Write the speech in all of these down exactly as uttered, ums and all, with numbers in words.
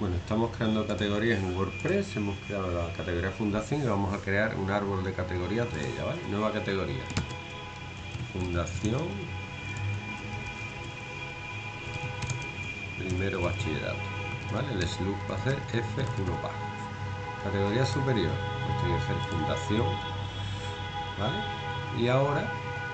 Bueno, estamos creando categorías en WordPress, hemos creado la categoría fundación y vamos a crear un árbol de categorías de ella, ¿vale? Nueva categoría, fundación, primero bachillerato, ¿vale? El slug va a ser F uno P A. Categoría superior, pues tiene que ser fundación, ¿vale? Y ahora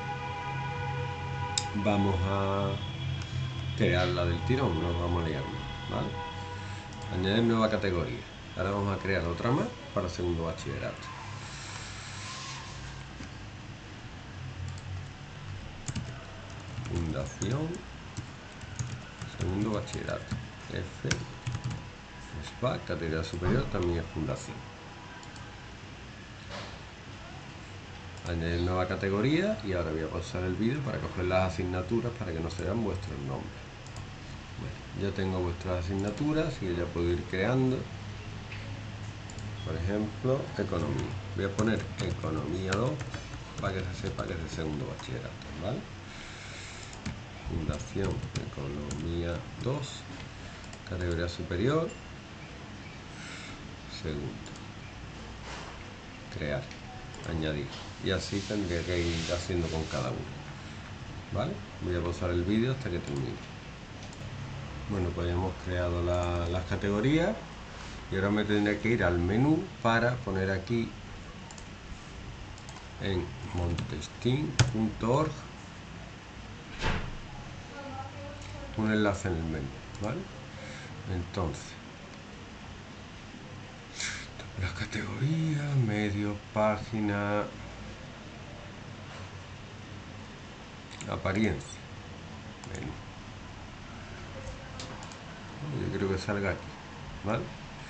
vamos a crearla del tirón, no nos vamos a liar más, ¿vale? Añadir nueva categoría. Ahora vamos a crear otra más para segundo bachillerato. Fundación, segundo bachillerato. F, S P A, categoría superior, también es fundación. Añadir nueva categoría y ahora voy a pausar el vídeo para coger las asignaturas para que no se vean vuestros nombres. Bueno, ya tengo vuestras asignaturas y ya puedo ir creando. Por ejemplo, economía. Voy a poner economía dos para que se sepa que es de segundo bachillerato, ¿vale? Fundación economía dos, categoría superior, segundo. Crear, añadir. Y así tendría que ir haciendo con cada uno, ¿vale? Voy a pausar el vídeo hasta que termine. Bueno, pues hemos creado la, las categorías y ahora me tendría que ir al menú para poner aquí en montestin punto org un enlace en el menú, ¿vale? Entonces, las categorías, medio, página, apariencia, menú. Yo creo que salga aquí, ¿vale?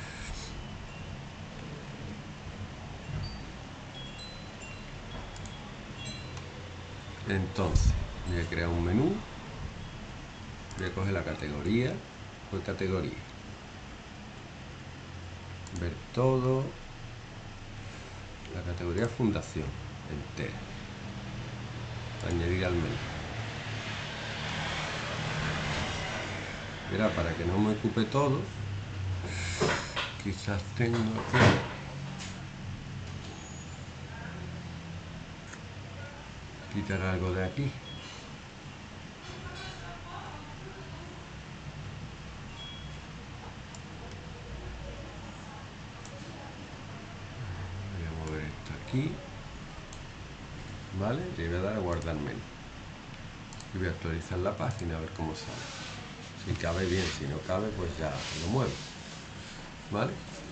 Entonces, voy a crear un menú, voy a coger la categoría, por categoría, ver todo, la categoría fundación, entera, añadir al menú. Verá, para que no me ocupe todo, quizás tengo que quitar algo de aquí. Voy a mover esto aquí, ¿vale? Y voy a dar a guardar menú. Y voy a actualizar la página a ver cómo sale. Si cabe bien, si no cabe, pues ya lo muevo, ¿vale?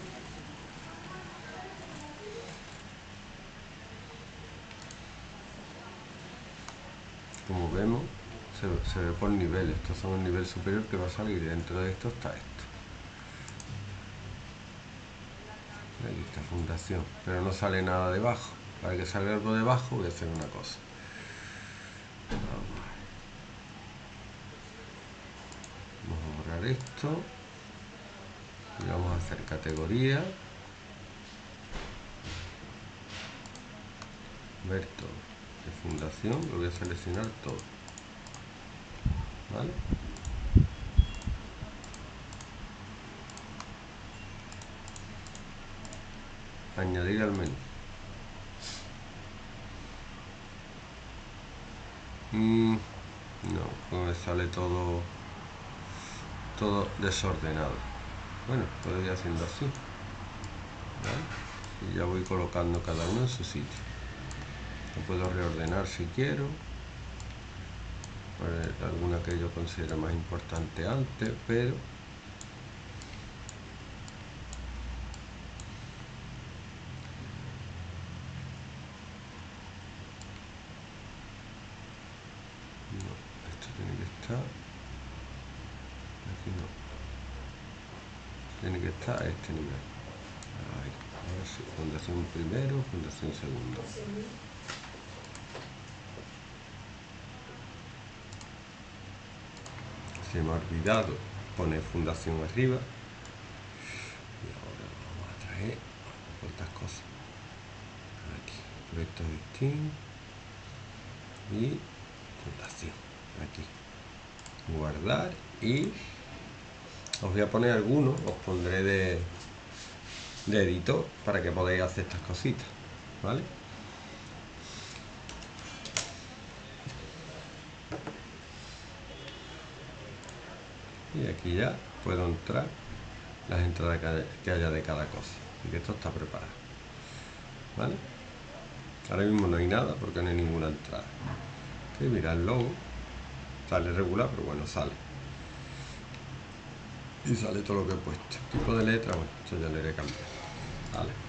Como vemos, se, se ve por nivel. Estos son el nivel superior que va a salir. Dentro de esto está esto. Aquí está fundación, pero no sale nada debajo. Para que salga algo debajo voy a hacer una cosa. Vamos a borrar esto y vamos a hacer categoría, ver todo. De fundación lo voy a seleccionar todo, ¿vale? Añadir al menú. Mm, no, me sale todo todo desordenado. Bueno, puedo ir haciendo así, ¿vale? Y ya voy colocando cada uno en su sitio. Lo puedo reordenar si quiero, poner alguna que yo considere más importante antes, pero no, esto tiene que estar aquí, no, tiene que estar a este nivel. Ahí, ahora sí, fundación primero, fundación segundo. Se me ha olvidado poner fundación arriba y ahora vamos a traer otras cosas aquí, proyectos distintos y fundación aquí, guardar y Os voy a poner algunos, os pondré de, de editor para que podáis hacer estas cositas, ¿vale? Y aquí ya puedo entrar las entradas que haya, que haya de cada cosa. Así que esto está preparado, ¿vale? Ahora mismo no hay nada porque no hay ninguna entrada. Ok, mira el logo. Sale regular, pero bueno, sale. Y sale todo lo que he puesto. Tipo de letra, bueno, esto ya lo iré cambiando. Vale.